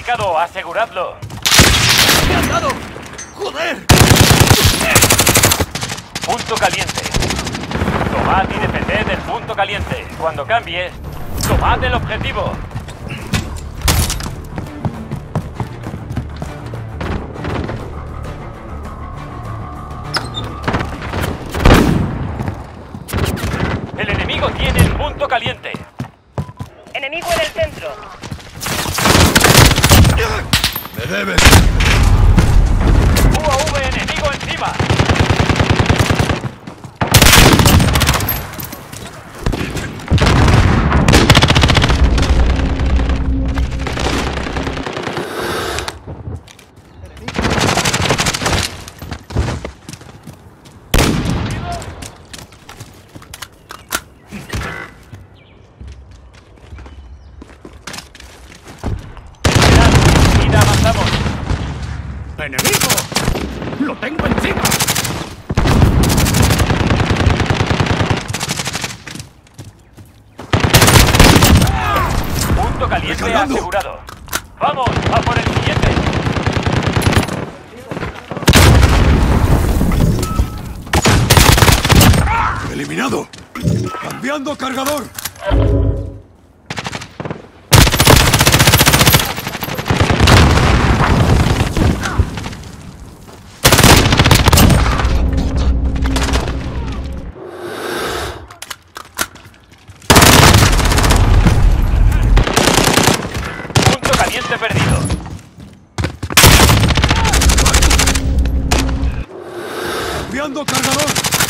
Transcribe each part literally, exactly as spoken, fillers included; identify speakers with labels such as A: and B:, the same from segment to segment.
A: identificado, aseguradlo.
B: ¡Me han dado! ¡Joder!
A: Punto caliente. Tomad y defended el punto caliente. Cuando cambie, tomad el objetivo. El enemigo tiene el punto caliente.
C: Enemigo en el centro.
B: ¡Me debes!
A: U A V enemigo encima. Avanzamos.
B: ¡Enemigo! ¡Lo tengo encima!
A: Punto caliente
B: ¡Recargando!
A: asegurado. Vamos, a por el siguiente.
B: ¡Eliminado! ¡Cambiando cargador!
A: Perdido.
B: ¡Cambiando cargador!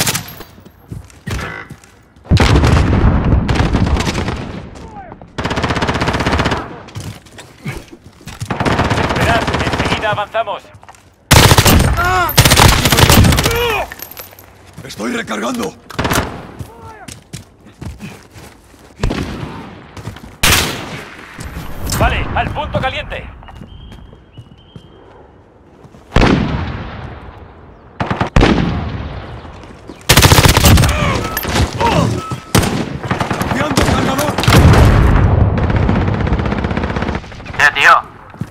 A: Esperad, enseguida avanzamos.
B: ¡Estoy recargando!
A: Vale, al punto caliente.
B: ¡Cambiando cargador!
D: ¡Eh, tío!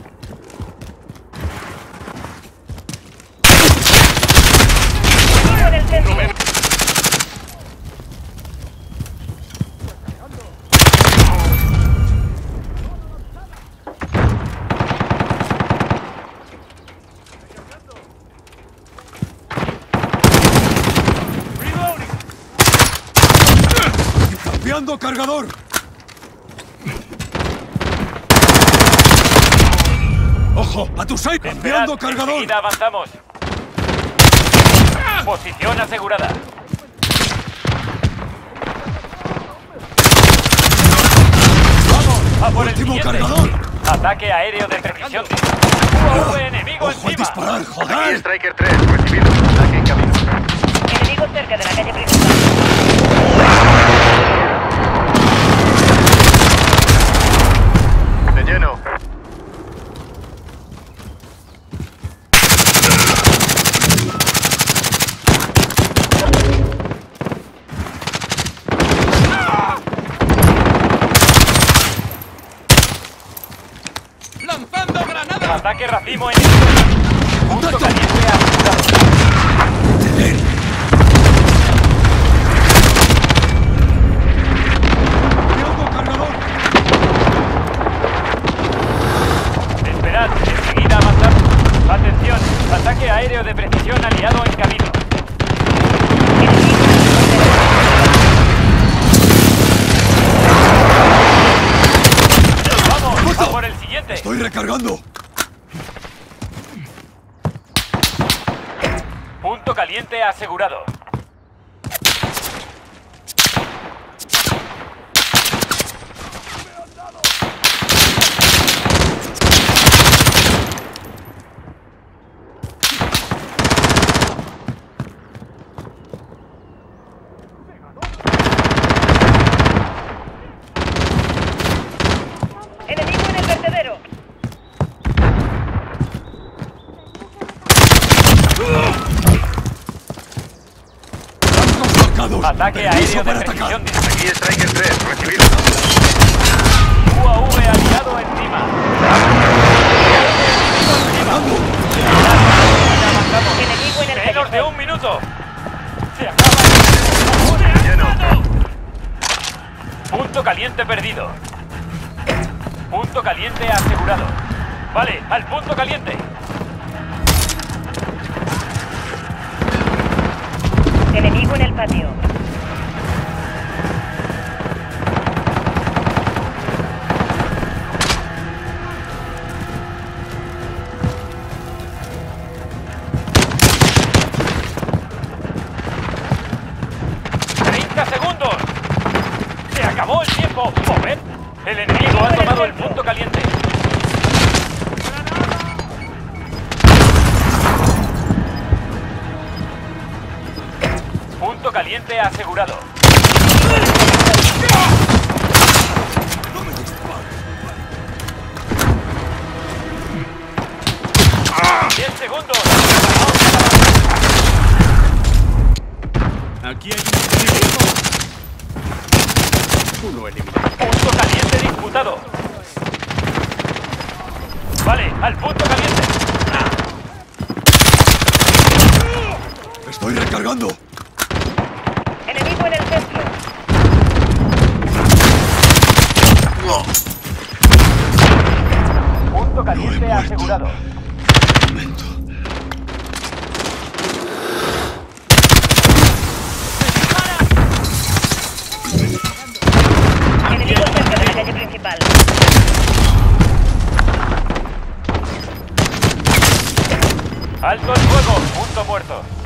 C: Enemigo en el centro.
B: ¡Cambiando cargador! ¡Ojo! ¡A tu seis! ¡Cambiando
A: Esperad,
B: cargador!
A: enseguida avanzamos. Posición asegurada. Vamos, a por el
B: ¡Último
A: siguiente.
B: cargador!
A: Ataque aéreo de precisión. U A V enemigo
B: ¡Ojo al
A: encima.
B: disparar!
D: Aquí
B: ¡Joder!
D: Striker tres, recibido. Ataque en camino.
C: Enemigo cerca de la calle principal.
D: De lleno.
B: ¡Lanzando granada!
A: Ataque racimo en punto caliente asegurado.
B: ¡Cambiando cargador!
A: Esperad, enseguida avanzamos. Atención, ataque aéreo de precisión aliado en camino. Vamos, a por el siguiente.
B: ¡Estoy recargando!
A: Punto caliente asegurado.
C: Enemigo en el vertedero.
B: ¡Blancos marcados!
A: Ataque
B: ¡Permiso
A: aéreo de
B: para atacar!
A: precisión.
D: Aquí Striker tres, recibido.
A: U A V aliado encima. caliente perdido. Punto caliente asegurado. Vale, al punto caliente.
C: Enemigo en el patio.
A: ¡treinta segundos! ¡Se acabó el tiempo! ¡Mover! El enemigo ha tomado el punto caliente. Punto caliente asegurado.
B: No me dispares.
A: diez segundos.
B: Aquí hay un enemigo. Uno eliminado.
A: Punto caliente disputado. Vale, al punto caliente.
B: Estoy recargando.
C: Enemigo en el centro.
A: Punto
B: No he
A: caliente
B: muerto.
A: asegurado.
B: Momento.
C: Enemigo cerca de la calle principal.
A: Alto el fuego. Punto muerto.